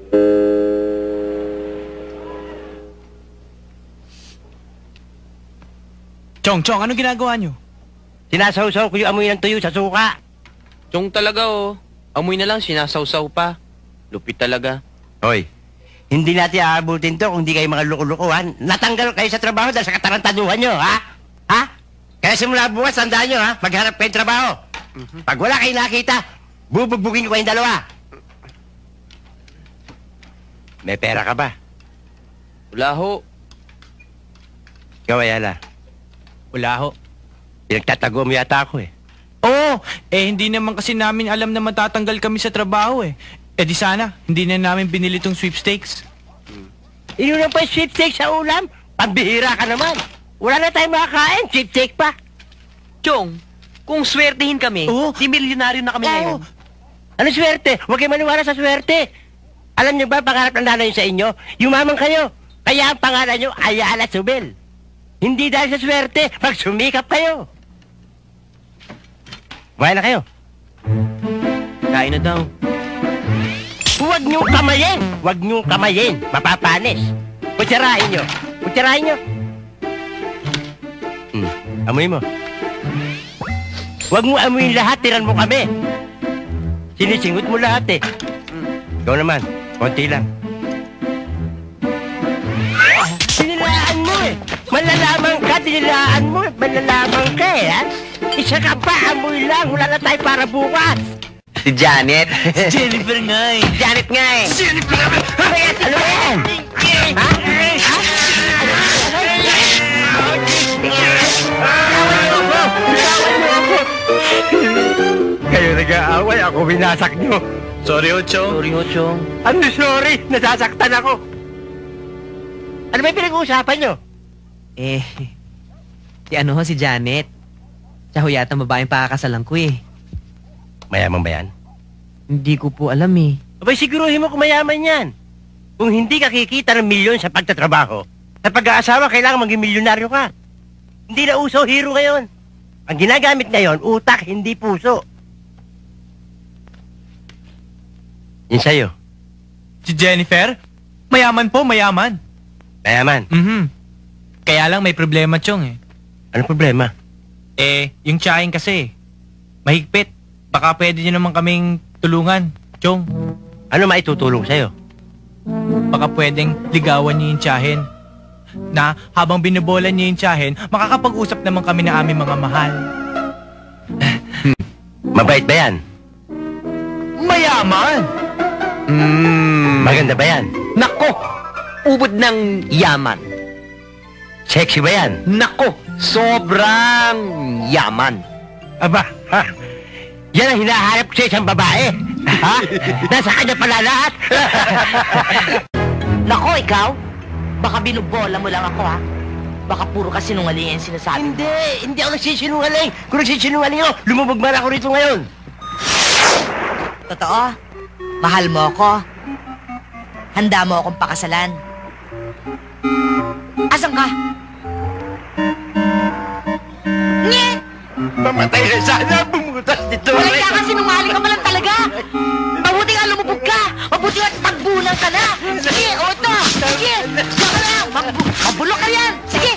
Chong, anong ginagawa nyo? Sinasawsaw ko yung amoy ng tuyo sa suka. Chong talaga, oh. Amoy na lang, sinasawsaw pa. Lupit talaga. Hoy, hindi natin aabutin to kung hindi kayo mga luko-lukuhan. Natanggal kayo sa trabaho dahil sa katarantaduhan nyo, ha? Ha? Kaya simula bukas, tandaan nyo, ha? Maghanap kayong trabaho. Pag wala kayong nakita, bubugbugin ko kayong dalawa. May pera ka ba? Wala ho. Ikaw, Ayala. Wala ho. Pinagtatago mo yata ako, eh. Oo, hindi naman kasi namin alam na matatanggal kami sa trabaho, eh. Di sana, hindi na namin binili tong sweepstakes. Iyon na pa yung sweepstakes sa ulam? Pambihira ka naman. Wala na tayong makakain, sweepstakes pa. Chong, kung swertehin kami, di milyonaryo na kami ngayon. Ano swerte? Huwag kayo maniwala sa swerte. Alam niyo ba, pangarap ng nanay sa inyo, yumaman kayo. Kaya ang pangalan niyo, Ayala Subel. Hindi dahil sa swerte, pag sumikap kayo. Kumain na kayo. Kain na daw. Huwag niyong kamayin! Huwag niyong kamayin! Mapapanis! Kutsarahin niyo! Kutsarahin niyo! Amoy mo. Huwag mo amuyin lahat, tiran mo kami. Sinisingot mo lahat eh. Ikaw naman, konti lang. Dinilaan mo eh! Malalaman ka, dinilaan mo eh! Malalaman ka eh, ha? Isa ka pa, amoy lang! Wala na tayo para bukas! Si Janet. Si Jennifer nga eh. Janet nga eh! Jennifer nga! Ano ba yan? Ha? Kayo nag-aaway, ako binasak nyo. Sorry, Chong. Sorry ho, Chong. Ano sorry? Nasasaktan ako. Ano ba yung pinag-uusapan nyo? Si Janet. Siya ho yata babaeng pakakasalan ko eh. Mayaman ba yan? Hindi ko po alam eh. Abay, siguruhin mo kung mayaman yan. Kung hindi ka kikita ng milyon sa pagtatrabaho, sa pag-aasawa, kailangan maging milyonaryo ka. Hindi na uso hero ngayon. Ang ginagamit ngayon, utak, hindi puso. Yun sa'yo. Si Jennifer? Mayaman po, mayaman. Mayaman. Kaya lang may problema, Chong eh. Ano problema? Yung tsahin kasi. Mahigpit. Baka pwede niyo naman kaming tulungan, Chong. Ano maitutulong sa'yo? Baka pwedeng ligawan niyo yung tsahin. Na habang binubola niyo yung tsahin, makakapag-usap naman kami na aming mga mahal. Mabait ba yan? Mayaman! Maganda ba yan? Nako! Ubod ng yaman. Sexy ba yan? Nako! Sobrang yaman. Aba, ha? Yan ang hinaharap ko sa isang babae. Ha? Nasa kanya pala lahat. Nako, ikaw? Baka binubola mo lang ako, ha? Baka puro ka sinungaling yung sinasabi. Hindi ako nagsisinungaling. Kung nagsisinungaling ako, lumubog man ako rito ngayon. Totoo? Mahal mo ako? Handa mo akong pakasalan? Asan ka? Nye! Mamatay na sana, bumutas dito. Walang ka kasi sinungaling ka malang talaga. Mabuti nga lumubog ka. Mabuti nga magbulang ka na. Sige, o ito. Sige, siya ka lang. Mabulok ka yan. Sige.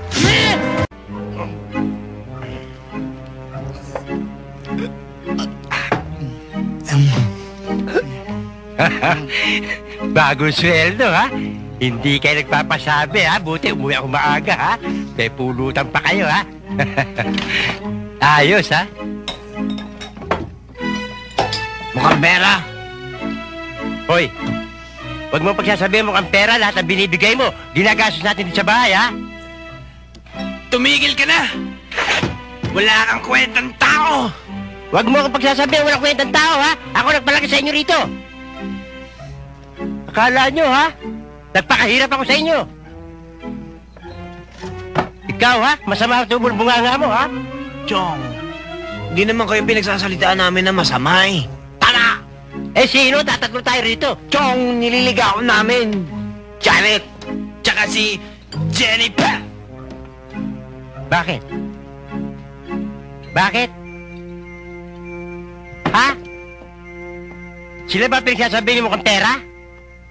Bagong sweldo, ha? Hindi kayo nagpapasabi, ha? Buti umuwi ako maaga, ha? May pulutan pa kayo, ha? Ayos, ha? Mukhang pera. Hoy, huwag mo pagsasabihin mukhang pera, lahat ang binibigay mo. Ginagastos natin dito sa bahay, ha? Tumigil ka na! Wala kang kwentang tao! Huwag mo akong pagsasabihin walang kwentang tao, ha? Ako nagpalaki sa inyo rito. Akala nyo, ha? Nagpakahirap ako sa inyo. Ikaw, ha? Masama ang tubol-bunganga mo, ha? Chong, hindi naman kayo pinagsasalitaan namin na masama eh. Tara! Sino? Tatatlo tayo rito. Chong, nililigawan namin. Janet! Tsaka si Jennifer! Bakit? Bakit? Ha? Sila ba pinagsasabihin mo kang pera?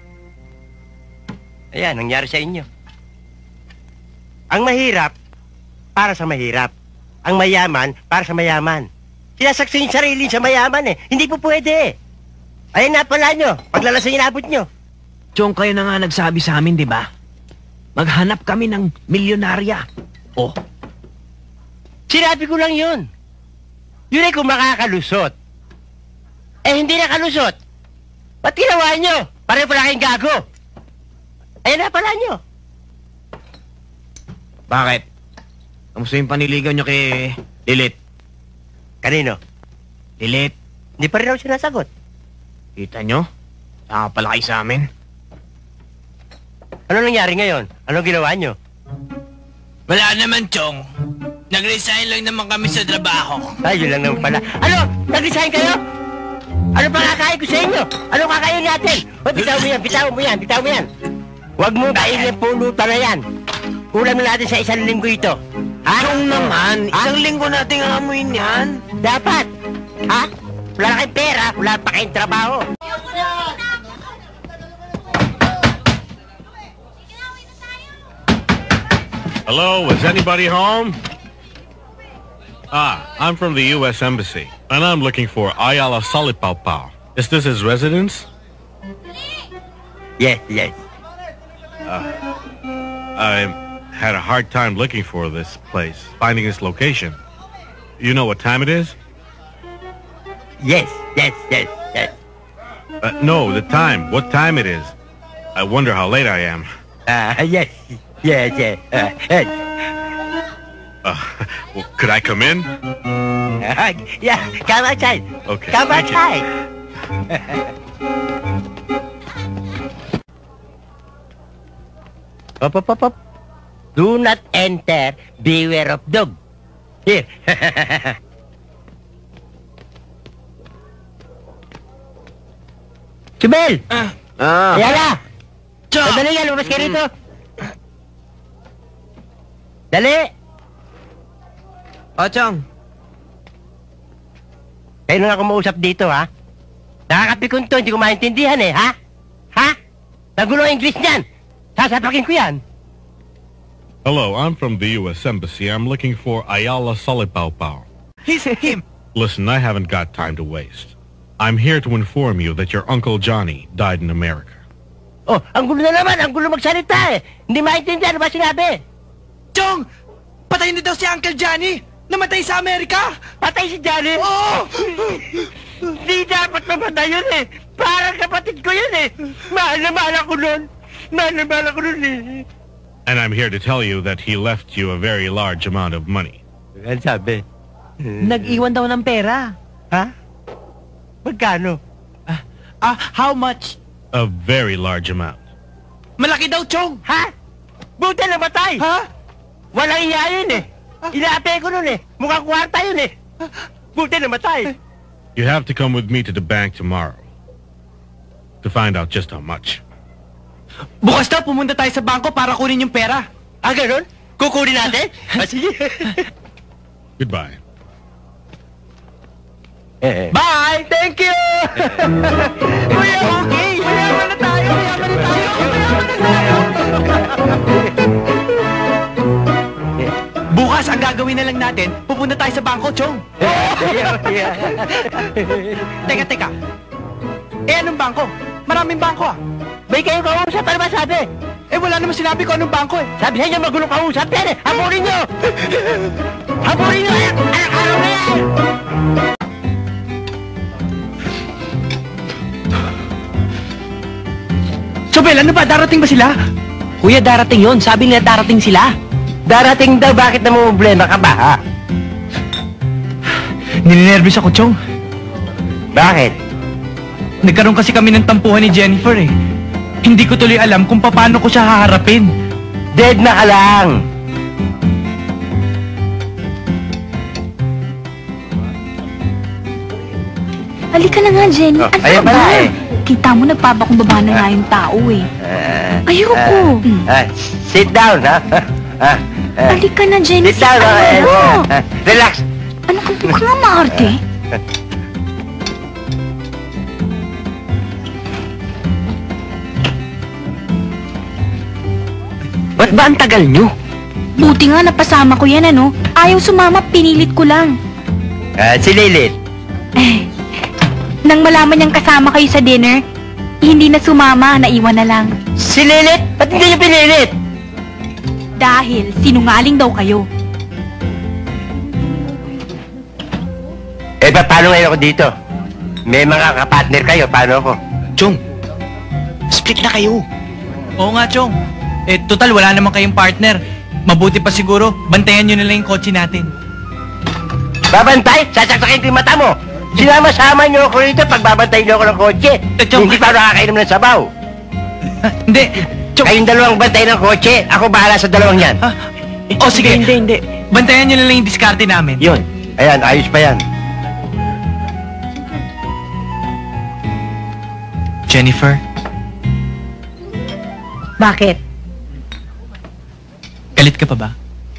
Ayan, nangyari sa inyo. Ang mahirap, para sa mahirap. Ang mayaman, para sa mayaman. Sinasaksin yung sarili sa mayaman eh. Hindi po pwede. Ayan na pala nyo, paglalasing inabot nyo. Chong, kayo na nga nagsabi sa amin, di ba? Maghanap kami ng milyonarya. Oh, Sinabi ko lang yun. Yun ay kung makakalusot. Eh, hindi nakalusot. Ba't ginawa nyo? Pareho pala kayong gago. Ayan na pala nyo. bakit? Kamusta yung paniligaw nyo kay Lilith? Kanino? Lilith, Hindi pa rin ako sinasagot. kita nyo? Saka pala kayo sa amin. Ano nangyari ngayon? Anong ginawa nyo? Wala naman, Chong. Nag-resign lang naman kami sa trabaho. Ay, yun lang naman pala. Ano? Nag-resign kayo? Ano pa kakain ko sa inyo? Ano kakain natin? O, bitaw mo yan, bitaw mo yan, bitaw mo yan. Huwag mo kainin pulutan na yan. Ulam na natin sa 1 linggo ito. Ha? Chong naman, Ha? isang linggo nating amuin yan. Dapat. Ha? Wala na kayong pera, wala pa kayong trabaho. Hello, is anybody home? I'm from the U.S. Embassy, and I'm looking for Ayala Salipao. Is this his residence? Yes, yes. I had a hard time looking for this place, finding its location. You know what time it is? Yes, yes, yes, yes. No, the time. What time it is? I wonder how late I am. Yes, yes, yes. Well, could I come in? Yeah, come outside. Okay, Come thank you. outside. Up. Do not enter. Beware of dog. Here. Chubel! Ayala! Chong! Dali yan, lumabas ka rito. Dali! O, Chong. Kayo na ako mausap dito, ha? Nakakapikon to, hindi ko maintindihan eh, ha? Ha? Nagulo ang English niyan. Sasapakin ko yan. Hello, I'm from the U.S. Embassy. I'm looking for Ayala Salipao. He's him. Listen, I haven't got time to waste. I'm here to inform you that your Uncle Johnny died in America. Oh, ang gulo na naman, ang gulo magsalita eh. Hindi maintindihan, ano ba sinabi? Chong! Patay na daw si Uncle Johnny! Namatay sa Amerika! Patay si Johnny? Oo! Di dapat mamatay yun eh. Parang kapatid ko yun eh. Mahal na mahal ako nun. Mahal na mahal ako nun eh. And I'm here to tell you that he left you a very large amount of money. Ano sabi? Nag-iwan daw ng pera. Ha? Magkano? How much? A very large amount. Malaki daw, Chong! Ha? Buti namatay. Ha? Walang iya yun eh. Inaapay ko nun eh. Mukhang kwarta yun eh. Buti namatay. You have to come with me to the bank tomorrow to find out just how much. Bukas daw, pumunta tayo sa bangko para kunin yung pera. Ah, ganun? Kukunin natin? Sige. Goodbye. Bye! Thank you! Kuya, okay! Mayaman na tayo! Mayaman na tayo! Mayaman na tayo! Bukas, ang gagawin na lang natin, pupunta tayo sa bangko, Chong. Teka. Anong bangko? Maraming bangko ah. May kayo kausap, ano ba sabi? Wala naman sinabi ko anong bangko eh. Sabi sa inyo, magulong kausap yan eh. Haburin nyo! Haburin nyo! Araw na yan! Sobel, ano ba? Darating ba sila? Kuya, darating yon. Sabi nila darating sila. Darating daw, bakit na problema ka ba, ha? Ninenervous ako, Chong. Bakit? Nagkaroon kasi kami ng tampuhan ni Jennifer eh. Hindi ko tuloy alam kung paano ko siya haharapin. Dead na ka lang! Halika na nga, Jenny. Oh, Ano ayan ba? pala eh. Kita mo, nagpapakumbaba na nga yung tao eh. Ayoko. Sit down, ha? Halika na, Jenny. Sit down, ha? Relax. Ano ka po ka nga maarte? Ba't ba ang tagal nyo? Buti nga napasama ko yan, ano? Ayaw sumama, pinilit ko lang. Si Lilit. Nang malaman niyang kasama kayo sa dinner, hindi na sumama, naiwan na lang. Si Lilit? Ba't hindi niyo pinilit? Dahil sinungaling daw kayo. Paano ngayon ako dito? May mga kapartner kayo, paano ako? Chong, split na kayo. Oo nga, Chong. Total, wala naman kayong partner. Mabuti pa siguro, bantayan nyo na lang yung kotse natin. Babantay? Sasaksakin ko yung mata mo. Sinama-sama niyo ako rito pag babantayin niyo ako ng kotse. Hindi pa nakakainom ng sabaw. Hindi. Chong. Kayong dalawang bantay ng kotse, ako bahala sa dalawang yan. Sige. Hindi. Bantayan nyo na lang yung diskarte namin. Yun. Ayan, ayos pa yan. Jennifer, Bakit? galit ka pa ba?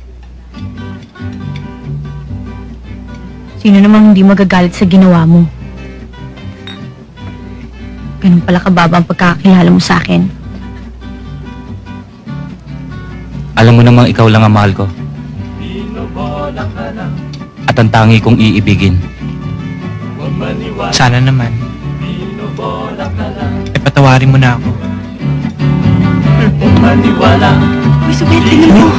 Sino namang hindi magagalit sa ginawa mo? Ganun pala kababa ang pagkakakilala mo sa akin. Alam mo namang ikaw lang ang mahal ko. At ang tangi kong iibigin. Sana naman. Patawarin mo na ako. Uy, Subet, tingnan mo.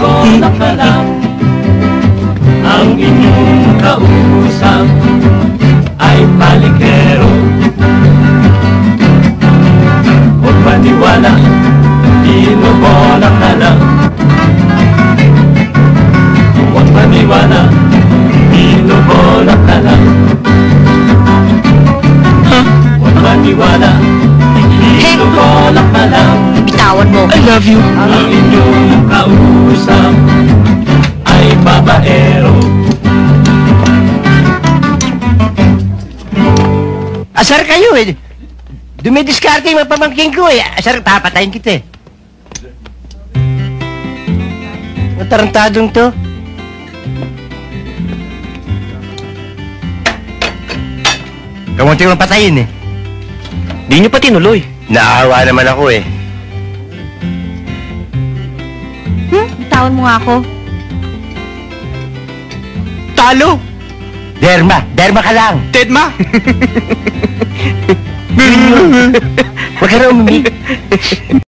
Ang inyong kausap ay palikero. Huwag maniwala, binubola ka lang. Huwag maniwala, binubola ka lang. Huwag maniwala, binubola ka lang. Bitawan mo. I love you. Ang inyong kausap ay babaero. Asar kayo eh. Dumidiskarte yung mga pamangking ko eh. Asar, papatayin kita eh. Ang tarantadong to. Kamunti mong patayin eh. Di nyo pa tinuloy. Naawa naman ako eh. Bitawan mo nga ako. Talo! Derma ka lang. Tedma! Huwag ka na umimik.